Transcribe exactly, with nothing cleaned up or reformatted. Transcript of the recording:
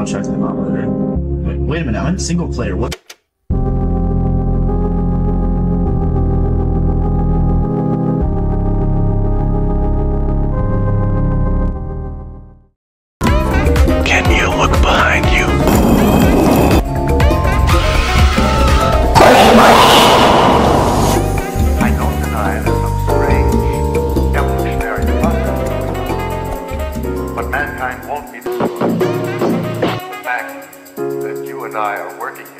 contract I'm on with her. Wait, wait a minute, I'm in single player. What? Can you look behind you? I don't deny there's some strange evolutionary process going on, but mankind won't be destroyed. The fact that you and I are working